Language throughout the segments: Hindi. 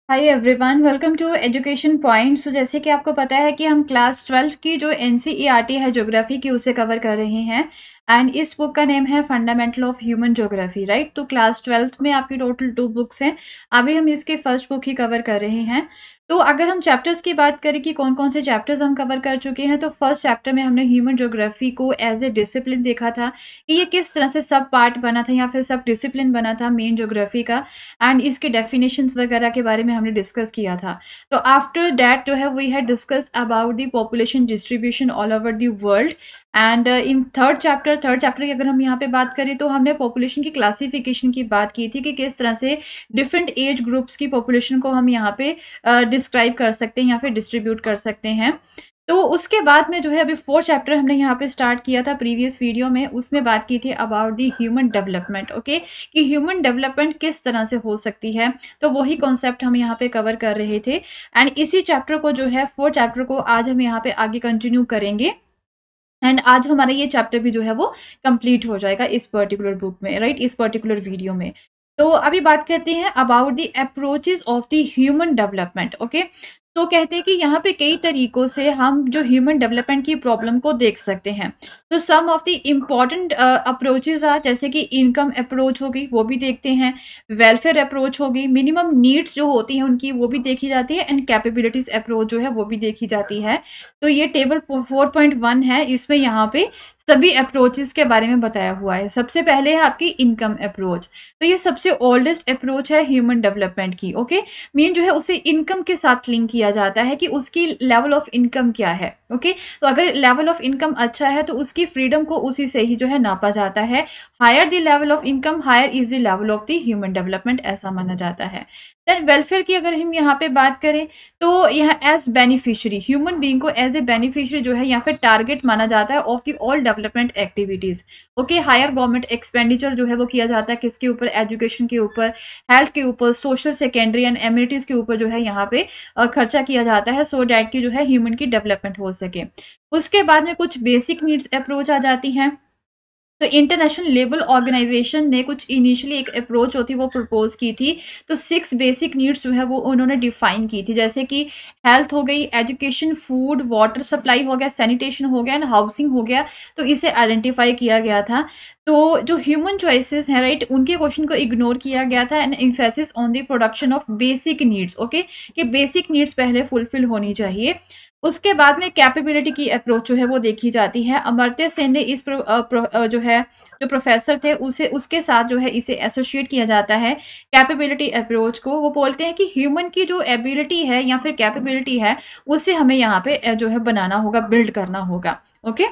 Hi everyone, welcome to education point. जैसे कि आपको पता है कि हम क्लास 12 की जो एनसीईआरटी है ज्योग्राफी की, उसे कवर कर रहे हैं। एंड इस बुक का नेम है fundamental of human geography, right. तो क्लास 12 में आपकी टोटल 2 बुक्स हैं। अभी हम इसके फर्स्ट बुक ही कवर कर रहे हैं। तो अगर हम चैप्टर्स की बात करें कि कौन कौन से चैप्टर्स हम कवर कर चुके हैं, तो फर्स्ट चैप्टर में हमने ह्यूमन ज्योग्राफी को एज ए डिसिप्लिन देखा था कि ये किस तरह से सब पार्ट बना था या फिर सब डिसिप्लिन बना था मेन ज्योग्राफी का। एंड इसके डेफिनेशंस वगैरह के बारे में हमने डिस्कस किया था। तो आफ्टर दैट जो है we had discuss about the population distribution all over the world. And in third chapter की अगर हम यहाँ पे बात करें तो हमने पॉपुलेशन की क्लासिफिकेशन की बात की थी कि किस तरह से डिफरेंट एज ग्रुप्स की पॉपुलेशन को हम यहाँ पे डिस्क्राइब कर सकते हैं या फिर डिस्ट्रीब्यूट कर सकते हैं। तो उसके बाद में जो है अभी 4th चैप्टर हमने यहाँ पे स्टार्ट किया था प्रीवियस वीडियो में, उसमें बात की थी about the human development. Okay, कि ह्यूमन डेवलपमेंट किस तरह से हो सकती है, तो वही कॉन्सेप्ट हम यहाँ पे कवर कर रहे थे। एंड इसी चैप्टर को जो है 4th चैप्टर को आज हम यहाँ पे आगे कंटिन्यू करेंगे। एंड आज हमारा ये चैप्टर भी जो है वो कंप्लीट हो जाएगा इस पर्टिकुलर बुक में, राइट, इस पर्टिकुलर वीडियो में। तो अभी बात करते हैं about the approaches of the human development. Okay, तो कहते हैं कि यहाँ पे कई तरीकों से हम जो ह्यूमन डेवलपमेंट की प्रॉब्लम को देख सकते हैं। तो some of the important approaches are, जैसे कि इनकम अप्रोच होगी, वो भी देखते हैं। वेलफेयर अप्रोच होगी, मिनिमम नीड्स जो होती हैं उनकी वो भी देखी जाती है। एंड कैपेबिलिटीज अप्रोच जो है वो भी देखी जाती है। तो ये टेबल 4.1 है, इसमें यहाँ पे सभी अप्रोचेस के बारे में बताया हुआ है। सबसे पहले है आपकी इनकम अप्रोच। तो ये सबसे ओल्डेस्ट अप्रोच है ह्यूमन डेवलपमेंट की। ओके, मेन जो है उसे इनकम के साथ लिंक किया जाता है कि उसकी लेवल ऑफ इनकम क्या है। ओके, तो अगर लेवल ऑफ इनकम अच्छा है तो उसकी फ्रीडम को उसी से ही जो है नापा जाता है। Higher the level of income, higher is the level of the human development, ऐसा माना जाता है। देन वेलफेयर की अगर हम यहाँ पे बात करें तो यहाँ एज बेनिफिशियरी, ह्यूमन बीइंग को एज ए बेनिफिशियरी जो है यहाँ पे टारगेट माना जाता है of the all development activities. Okay, higher government expenditure जो है वो किया जाता है किसके ऊपर, एजुकेशन के ऊपर, हेल्थ के ऊपर, सोशल सेकेंडरी एंड एमिनिटीज के ऊपर जो है यहाँ पे खर्चा किया जाता है, सो डैट की जो है ह्यूमन की डेवलपमेंट हो सके। उसके बाद में कुछ बेसिक नीड्स अप्रोच आ जाती हैं। तो इंटरनेशनल लेबर ऑर्गेनाइजेशन ने कुछ इनिशियली एक अप्रोच होती वो प्रपोज की थी। तो 6 बेसिक नीड्स जो है वो उन्होंने डिफाइन की थी, जैसे कि हेल्थ हो गई, एजुकेशन, फूड, वाटर सप्लाई हो गया, सैनिटेशन हो गया एंड हाउसिंग हो गया। तो इसे आइडेंटिफाई किया गया था। तो जो ह्यूमन चॉइसेस हैं, राइट, उनके क्वेश्चन को इग्नोर किया गया था and emphasis on the production of basic needs. Okay, कि बेसिक नीड्स पहले फुलफिल होनी चाहिए। उसके बाद में कैपेबिलिटी की अप्रोच जो है वो देखी जाती है। अमर्त्य सेन ने इस जो है जो प्रोफेसर थे उसे उसके साथ जो है इसे एसोसिएट किया जाता है कैपेबिलिटी अप्रोच को। वो बोलते हैं कि ह्यूमन की जो एबिलिटी है या फिर कैपेबिलिटी है उसे हमें यहाँ पे जो है बनाना होगा, बिल्ड करना होगा। ओके,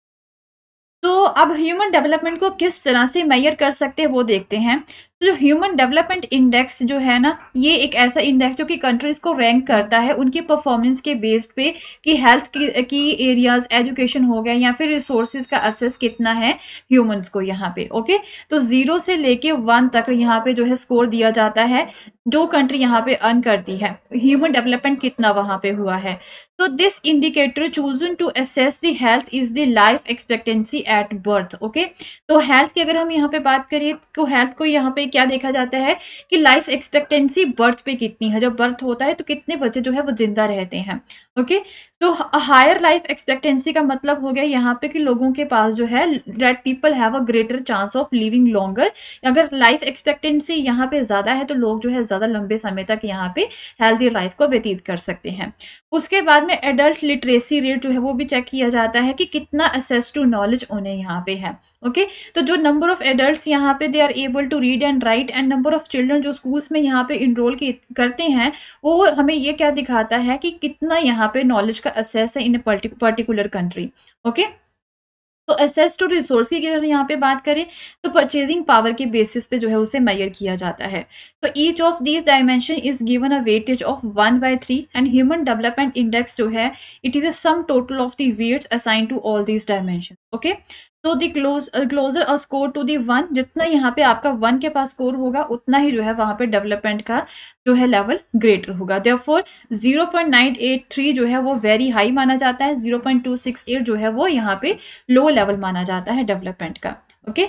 तो अब ह्यूमन डेवलपमेंट को किस तरह से मेजर कर सकते हैं वो देखते हैं। तो जो ह्यूमन डेवलपमेंट इंडेक्स जो है ना, ये एक ऐसा इंडेक्स जो कि कंट्रीज को रैंक करता है उनकी परफॉर्मेंस के बेस्ड पे कि हेल्थ की एरियाज, एजुकेशन हो गया या फिर रिसोर्सेज का एक्सेस कितना है ह्यूमंस को यहाँ पे। ओके, तो 0 से लेके 1 तक यहाँ पे जो है स्कोर दिया जाता है, जो कंट्री यहाँ पे अर्न करती है ह्यूमन डेवलपमेंट कितना वहां पे हुआ है। तो this indicator chosen to assess the health is the life expectancy at birth. Okay, तो हेल्थ की अगर हम यहाँ पे बात करें तो हेल्थ को यहाँ पे क्या देखा जाता है कि लाइफ एक्सपेक्टेंसी बर्थ पे कितनी है, जब बर्थ होता है तो कितने बच्चे जो है वो जिंदा रहते हैं। ओके, तो हायर लाइफ एक्सपेक्टेंसी का मतलब हो गया यहाँ पे कि लोगों के पास जो है that people have a greater chance of living longer. अगर लाइफ एक्सपेक्टेंसी यहाँ पे ज्यादा है तो लोग जो है ज्यादा लंबे समय तक यहाँ पे हेल्दी लाइफ को व्यतीत कर सकते हैं। उसके बाद में एडल्ट लिटरेसी रेट जो है वो भी चेक किया जाता है कि कितना एक्सेस टू नॉलेज उन्हें यहाँ पे है। ओके, तो जो नंबर ऑफ एडल्ट्स यहाँ पे they are able to read and write and number of children जो स्कूल्स में यहाँ पे इनरोल करते हैं, वो हमें ये क्या दिखाता है कि कितना यहाँ पे नॉलेज का एक्सेस है इन पर्टिकुलर कंट्री। ओके, तो एसेस टू रिसोर्स की अगर यहाँ पे बात करें तो परचेजिंग पावर के बेसिस पे जो है उसे मेजर किया जाता है। तो each of these dimension is given a weightage of 1/3 and human development index जो है it is a sum total of the weights assign to all these dimension. Okay, तो the closer a score to the 1, जितना यहाँ पे आपका 1 के पास स्कोर होगा उतना ही जो है वहां पे डेवलपमेंट का जो है लेवल ग्रेटर होगा। देयरफॉर 0.983 जो है वो वेरी हाई माना जाता है, 0.268 जो है वो यहाँ पे लो लेवल माना जाता है डेवलपमेंट का। ओके,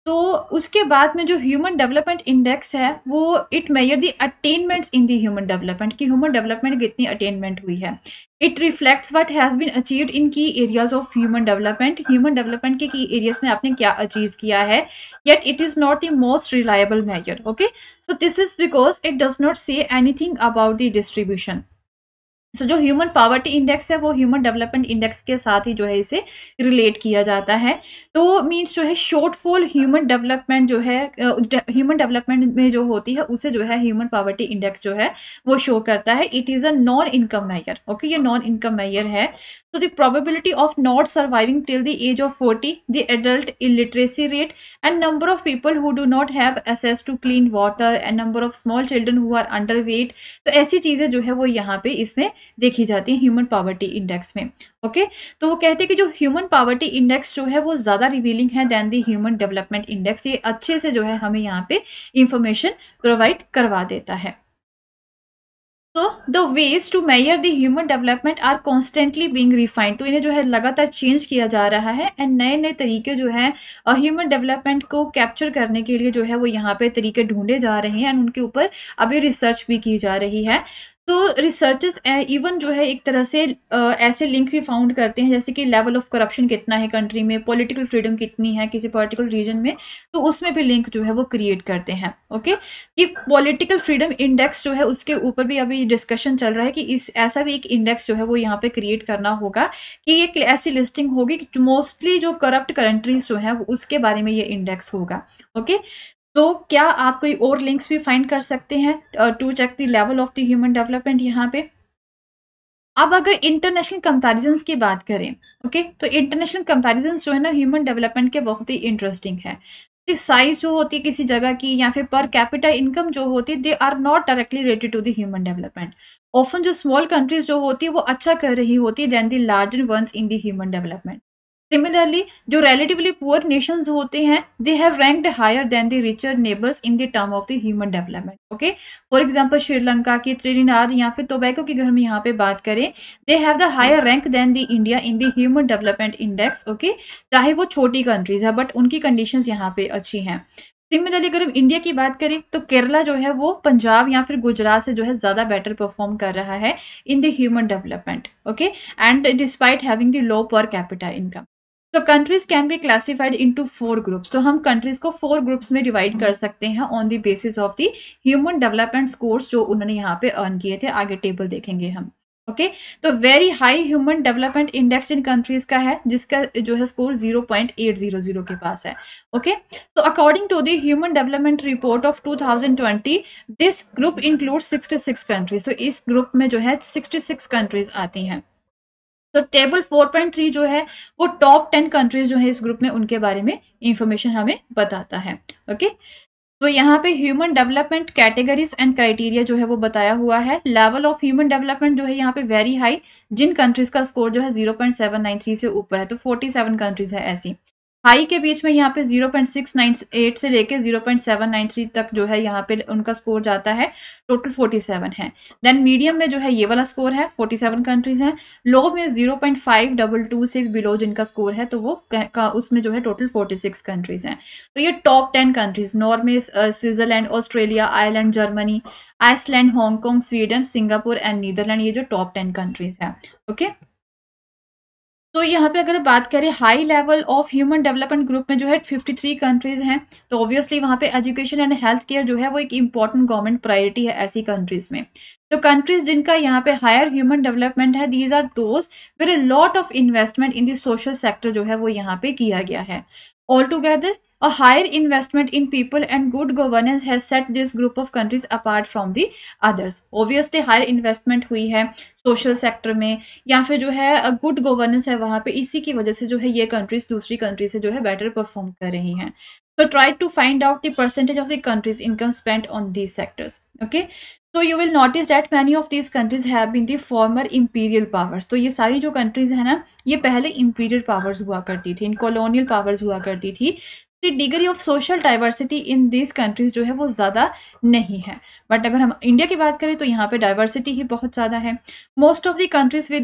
तो उसके बाद में जो ह्यूमन डेवलपमेंट इंडेक्स है वो it measure the attainments in the human development, कि ह्यूमन डेवलपमेंट कितनी अटेनमेंट हुई है। It reflects what has been achieved in key areas of human development, human development के की एरियाज में आपने क्या अचीव किया है, yet it is not the most reliable measure. Okay, so this is because it does not say anything about the distribution. So जो ह्यूमन पावर्टी इंडेक्स है वो ह्यूमन डेवलपमेंट इंडेक्स के साथ ही जो है इसे रिलेट किया जाता है। तो मीन्स जो है शॉर्टफॉल ह्यूमन डेवलपमेंट जो है, ह्यूमन डेवलपमेंट में जो होती है उसे जो है ह्यूमन पावर्टी इंडेक्स जो है वो शो करता है। It is a non income measure. Okay, ये नॉन इनकम मेजर है। So the probability of not surviving till the age of 40, the adult illiteracy rate, and number of people who do not have access to clean water, and number of small children who are underweight, तो ऐसी चीजें जो है वो यहाँ पे इसमें देखी जाती है ह्यूमन पावर्टी इंडेक्स में। ओके, तो वो कहते हैं कि जो ह्यूमन पावर्टी इंडेक्स जो है वो ज्यादा रिवीलिंग है than the human development index. ये अच्छे से जो है हमें यहाँ पे इंफॉर्मेशन प्रोवाइड करवा देता है। तो the ways to measure the human development are constantly being refined, तो इन्हें जो है लगातार चेंज किया जा रहा है एंड नए नए तरीके जो है ह्यूमन डेवलपमेंट को कैप्चर करने के लिए जो है वो यहाँ पे तरीके ढूंढे जा रहे हैं एंड उनके ऊपर अभी रिसर्च भी की जा रही है। तो रिसर्चर्स इवन जो है एक तरह से ऐसे लिंक भी फाउंड करते हैं जैसे कि लेवल ऑफ करप्शन कितना है कंट्री में, पॉलिटिकल फ्रीडम कितनी है किसी पर्टिकुलर रीजन में, तो उसमें भी लिंक जो है वो क्रिएट करते हैं। ओके, कि पॉलिटिकल फ्रीडम इंडेक्स जो है उसके ऊपर भी अभी डिस्कशन चल रहा है कि इस ऐसा भी एक इंडेक्स जो है वो यहाँ पे क्रिएट करना होगा कि एक ऐसी लिस्टिंग होगी कि मोस्टली जो करप्ट कंट्रीज जो है उसके बारे में ये इंडेक्स होगा। ओके, तो क्या आप कोई और लिंक्स भी फाइंड कर सकते हैं to check the level of the human development यहाँ पे। अब अगर इंटरनेशनल कंपैरिजंस की बात करें, ओके, तो इंटरनेशनल कंपैरिजंस जो है ना ह्यूमन डेवलपमेंट के बहुत ही इंटरेस्टिंग है। साइज जो होती है किसी जगह की या फिर पर कैपिटा इनकम जो होती है they are not directly related to the human development. Often जो स्मॉल कंट्रीज जो होती है वो अच्छा कर रही होती है than the larger ones in the human development. Similarly जो relatively poor nations होते हैं they have ranked higher than the richer neighbors in the term of the human development. Okay, for example Sri Lanka की, त्रिनिदाद या फिर टोबैको की अगर हम यहाँ पे बात करें they have the higher rank than the India in the human development index. Okay, चाहे वो छोटी कंट्रीज है बट उनकी कंडीशंस यहाँ पे अच्छी हैं। सिमिलरली अगर हम इंडिया की बात करें तो केरला जो है वो पंजाब या फिर गुजरात से जो है ज्यादा बेटर परफॉर्म कर रहा है in the human development. Okay, and despite having the low per capita income. तो countries can be classified into 4 groups. तो हम कंट्रीज को 4 ग्रुप्स में डिवाइड कर सकते हैं on the basis of the human development scores जो उन्होंने यहाँ पे अर्न किए थे। आगे टेबल देखेंगे हम। ओके, तो very high human development index in countries का है जिसका जो है स्कोर 0.800 के पास है। ओके, तो according to the human development report of 2020 this group include 66 countries. तो इस ग्रुप में जो है 66 कंट्रीज आती हैं। तो टेबल 4.3 जो है वो टॉप 10 कंट्रीज जो है इस ग्रुप में उनके बारे में इंफॉर्मेशन हमें बताता है। ओके, तो यहाँ पे human development categories and criteria जो है वो बताया हुआ है। लेवल ऑफ ह्यूमन डेवलपमेंट जो है यहाँ पे वेरी हाई, जिन कंट्रीज का स्कोर जो है 0.793 से ऊपर है, तो 47 कंट्रीज है ऐसी। हाई के बीच में यहाँ पे 0.698 से लेके 0.793 तक जो है यहाँ पे उनका स्कोर जाता है, टोटल 47 है। देन मीडियम में जो है ये वाला स्कोर है 47 कंट्रीज हैं। लो में 0.522 से बिलो जिनका स्कोर है तो वो उसमें जो है टोटल 46 कंट्रीज हैं। तो ये top 10 countries Norway, Switzerland, Australia, Ireland, Germany, Iceland, Hong Kong, Sweden, Singapore and Netherlands, ये जो टॉप 10 कंट्रीज है। ओके, तो यहाँ पे अगर बात करें high level of human development group में जो है 53 कंट्रीज हैं। तो ऑब्वियसली वहाँ पे एजुकेशन एंड हेल्थ केयर जो है वो एक इंपॉर्टेंट गवर्नमेंट प्रायोरिटी है ऐसी कंट्रीज में। तो कंट्रीज जिनका यहाँ पे हायर ह्यूमन डेवलपमेंट है these are those where a lot of investment in the social sector जो है वो यहाँ पे किया गया है। All together a higher investment in people and good governance has set this group of countries apart from the others. Obviously higher investment हुई है सोशल सेक्टर में या फिर जो है गुड गवर्नेंस है वहां पे, इसी की वजह से जो है ये कंट्रीज दूसरी कंट्री से जो है बेटर परफॉर्म कर रही हैं। So try to find out the percentage of the country's income spent on these sectors. Okay, so you will notice that many of these countries have been the former imperial powers. तो ये सारी जो कंट्रीज है ना ये पहले इंपीरियल पावर्स हुआ करती थी, इन कॉलोनियल पावर्स हुआ करती थी। Degree of social diversity in this countries जो है वो ज्यादा नहीं है। बट अगर हम इंडिया की बात करें तो यहाँ पे डाइवर्सिटी ही बहुत ज्यादा है। Most of the countries with the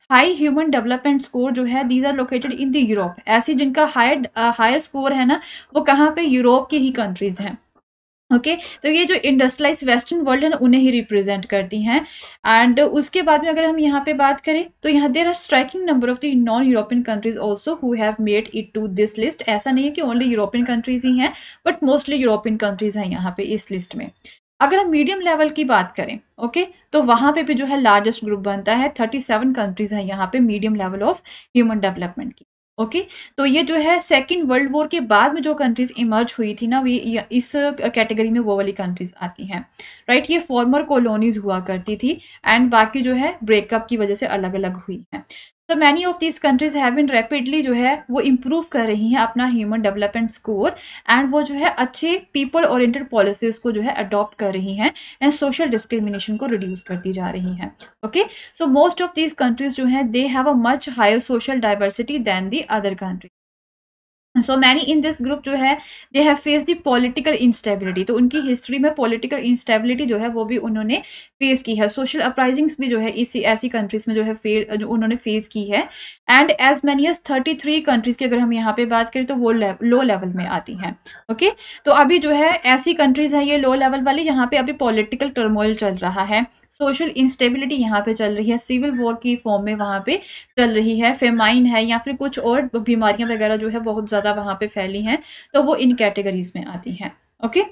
high human development score जो है these are located in the Europe, ऐसी जिनका हायर स्कोर है ना वो कहाँ पे, यूरोप की ही कंट्रीज हैं। ओके तो ये जो इंडस्ट्रियलाइज वेस्टर्न वर्ल्ड है ना उन्हें ही रिप्रेजेंट करती हैं। एंड उसके बाद में अगर हम यहाँ पे बात करें तो यहाँ there are striking number of the non European countries also who have made it to this list. ऐसा नहीं है कि ओनली यूरोपियन कंट्रीज ही हैं, बट मोस्टली यूरोपियन कंट्रीज हैं यहाँ पे इस लिस्ट में। अगर हम मीडियम लेवल की बात करें ओके तो वहां पे भी जो है लार्जेस्ट ग्रुप बनता है, 37 कंट्रीज हैं यहाँ पे medium level of human development की। ओके तो ये जो है सेकेंड वर्ल्ड वॉर के बाद में जो कंट्रीज इमर्ज हुई थी ना वे इस कैटेगरी में वो वाली कंट्रीज आती हैं, राइट। ये फॉर्मर कॉलोनीज हुआ करती थी एंड बाकी जो है ब्रेकअप की वजह से अलग अलग हुई है। तो many of these countries have been rapidly जो है वो इम्प्रूव कर रही हैं अपना ह्यूमन डेवलपमेंट स्कोर एंड वो जो है अच्छे पीपल ओरिएंटेड पॉलिसीज को जो है अडॉप्ट कर रही हैं एंड सोशल डिस्क्रिमिनेशन को रिड्यूस करती जा रही हैं। Okay so most of these countries जो है they have a much higher social diversity than the other country. So many in this group जो है they have face the political instability, तो उनकी हिस्ट्री में पॉलिटिकल इंस्टेबिलिटी जो है वो भी उन्होंने फेस की है। सोशल अपराइजिंग्स भी जो है इसी ऐसी कंट्रीज में जो है जो उन्होंने फेस की है। And as many as 33 countries की अगर हम यहाँ पे बात करें तो वो लो लेवल में आती हैं। ओके तो अभी जो है ऐसी कंट्रीज है ये लो लेवल वाली यहाँ पे अभी पॉलिटिकल टर्मोइल चल रहा है, सोशल इंस्टेबिलिटी यहाँ पे चल रही है, सिविल वॉर की फॉर्म में वहां पे चल रही है, फेमाइन है या फिर कुछ और बीमारियां वगैरह जो है बहुत ज्यादा वहां पे फैली हैं, तो वो इन कैटेगरीज में आती हैं। ओके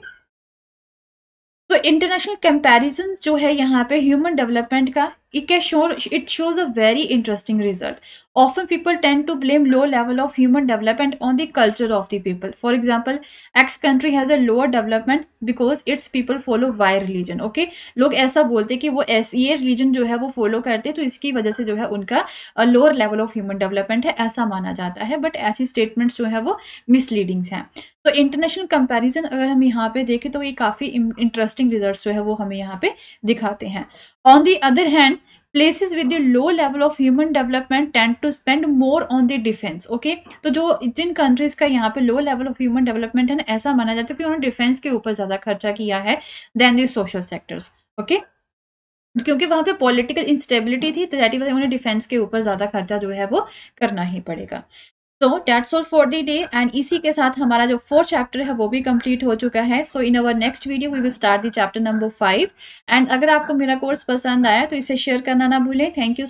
तो इंटरनेशनल कंपैरिजन जो है यहाँ पे ह्यूमन डेवलपमेंट का it shows a very interesting result. Often people tend to blame low level of human development on the culture of the people. For example, X country has a lower development because its people follow Y religion. Okay, लोग ऐसा बोलते कि वो ये religion जो है वो follow करते तो इसकी वजह से जो है उनका lower level of human development है, ऐसा माना जाता है। बट ऐसी statements जो है वो misleading हैं। तो इंटरनेशनल कंपैरिजन अगर हम यहाँ पे देखें तो ये काफी इंटरेस्टिंग रिजल्ट्स जो है वो हमें यहाँ पे दिखाते हैं। On the other hand, places with the low level of human development tend to spend more on the defense. Okay, तो जो जिन कंट्रीज का यहाँ पे low level of human development है ना ऐसा माना जाता है कि उन्होंने डिफेंस के ऊपर ज्यादा खर्चा किया है than the social sectors. Okay क्योंकि वहां पे पॉलिटिकल इंस्टेबिलिटी थी तो दैट इज उन्हें डिफेंस के ऊपर ज्यादा खर्चा जो है वो करना ही पड़ेगा। तो that's all for the day and इसी के साथ हमारा जो 4th चैप्टर है वो भी कंप्लीट हो चुका है। So in our next video we will start the chapter number 5 and अगर आपको मेरा कोर्स पसंद आया तो इसे शेयर करना ना भूलें। Thank you.